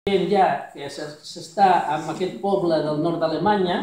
ja que s'està en aquest poble del nord d'Alemanya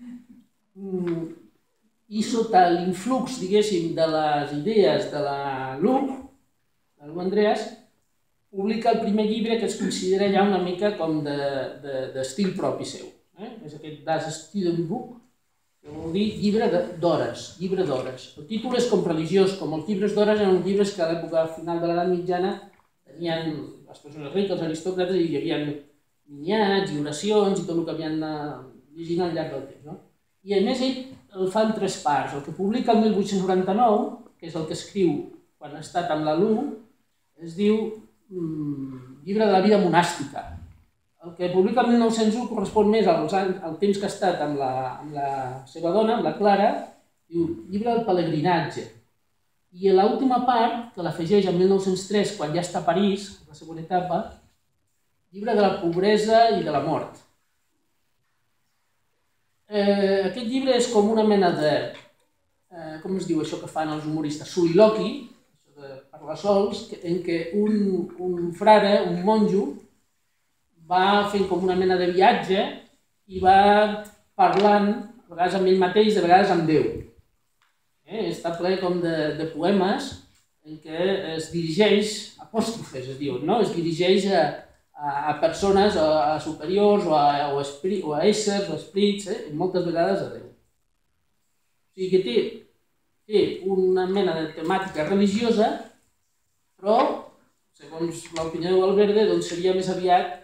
i sota l'influx, diguéssim, de les idees de la Lu Andreas, publica el primer llibre que es considera ja una mica com d'estil propi seu. És aquest Das Studienbuch, que vol dir llibre d'hores, llibre d'hores. El títol és com religiós, com els llibres d'hores eren uns llibres que a l'època final de l'edat mitjana tenien les persones riques, els aristòcrates, i hi havia miniats i oracions i tot el que havien llegint al llarg del temps. I a més ell el fa en 3 parts. El que publica el 1899, que és el que escriu quan ha estat amb la Lu, es diu Llibre de la vida monàstica. El que publica el 1901 correspon més al temps que ha estat amb la seva dona, amb la Clara, diu Llibre del pelegrinatge. I a l'última part, que l'afegeix en 1903, quan ja està a París, la segona etapa, Llibre de la pobresa i de la mort. Aquest llibre és com una mena de, com es diu això que fan els humoristes, soliloqui, parlar sols, en què un frare, un monjo, va fent com una mena de viatge i va parlant, a vegades amb ell mateix, de vegades amb Déu. Està ple com de poemes en què es dirigeix, apòstrofes es diuen, es dirigeix a persones, a superiors o a éssers o esprits, i moltes vegades a Déu. O sigui que té una mena de temàtica religiosa, però, segons l'opinió de Valverde, seria més aviat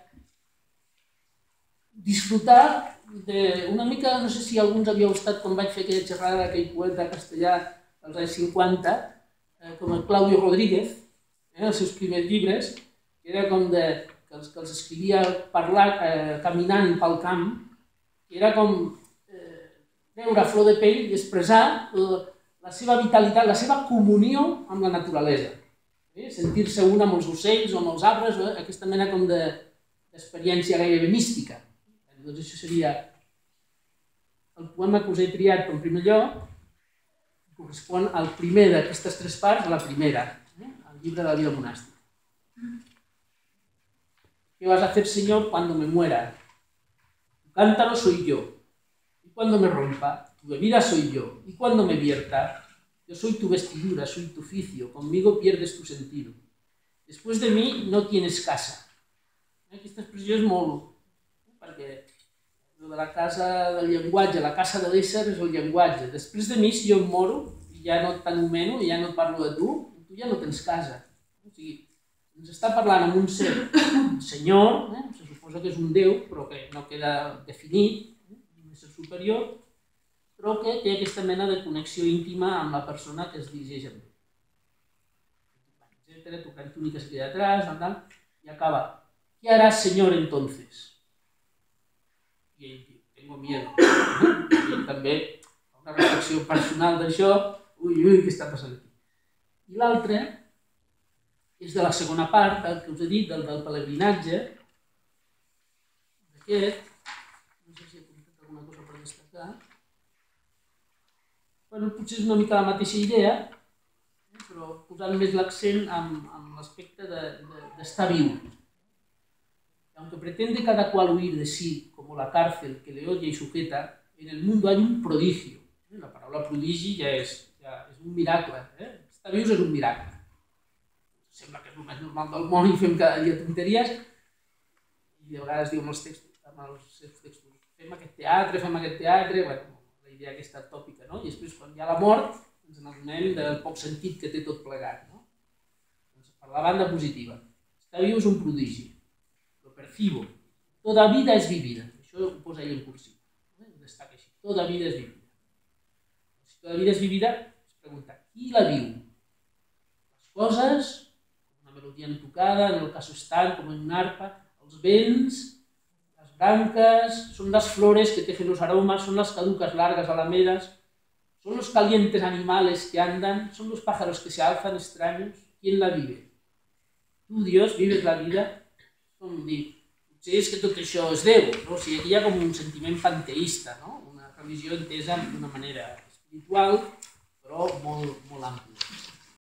disfrutar d'una mica, no sé si alguns havíeu estat quan vaig fer aquella xerrada d'aquell poeta castellà dels anys 50, com el Claudio Rodríguez, els seus primers llibres, que era com que els escrivia caminant pel camp, que era com veure a flor de pell i expressar la seva vitalitat, la seva comunió amb la naturalesa. Sentir-se un amb els ocells o amb els arbres, aquesta mena com d'experiència gairebé mística. Doncs això seria el poema que us he triat en primer lloc, correspon al primer d'aquestes 3 parts, a la primera, el llibre de la vida monàstica. ¿Qué vas a hacer, Señor, cuando me muera? Tu cántaro soy yo, y cuando me rompa, tu bebida soy yo, y cuando me vierta, yo soy tu vestidura, soy tu oficio, conmigo pierdes tu sentido. Después de mí no tienes casa. Aquesta expressió és molt... perquè de la casa del llenguatge, la casa de l'ésser és el llenguatge. Després de mi, si jo em moro, i ja no t'anomeno, i ja no et parlo de tu ja no tens casa. O sigui, ens està parlant amb un ser senyor, se suposa que és un déu, però que no queda definit, un ésser superior, però que té aquesta mena de connexió íntima amb la persona que es dirigeix a ell. Etcétera, tocant túnicas que hay atrás, y acaba. ¿Qué harás, Señor, entonces? I ell diu, tengo miedo. I ell també, una reflexió personal d'això, ui, què està passant aquí? I l'altre és de la segona part, el que us he dit, del pelegrinatge, d'aquest, no sé si he apuntat alguna cosa per destacar. Bueno, potser és una mica la mateixa idea, però posant més l'accent en l'aspecte d'estar viu. Aunque pretende cada cual huir de sí, como la cárcel que le oye y sujeta, en el mundo hay un prodigio. La paraula prodigi ja és un miracle. Estar vius és un miracle. Sembla que és el més normal del món i fem cada dia tonteries. I de vegades diu amb els seus textos, fem aquest teatre, la idea aquesta tòpica. I després, quan hi ha la mort, ens n'adonem del poc sentit que té tot plegat. Per la banda positiva, estar viu és un prodigi. Percibo. Toda vida és vivida. Això ho posa ell en cursiu. Destaca així. Toda vida és vivida. Si toda vida és vivida, es pregunta, qui la viu? Les coses, una melodia entocada, en el caso están, com en una arpa, els vents, les branques, són les flores que tejen los aromas, son las caducas largas alamedas, son los calientes animales que andan, son los pájaros que se alzan extraños. ¿Quién la vive? Tú, Dios, vives la vida. Com dir, potser és que tot això és Déu, o sigui, aquí hi ha com un sentiment panteista, una religió entesa d'una manera espiritual, però molt àmplia.